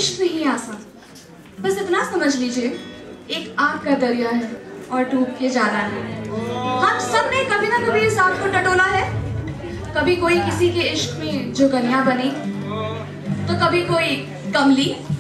इश्क नहीं आसान, बस इतना समझ लीजिए एक आग का दरिया है और डूब के जाना है। हम सब ने कभी ना कभी इस आग को टटोला है। कभी कोई किसी के इश्क में जो गनिया बनी, तो कभी कोई कमली,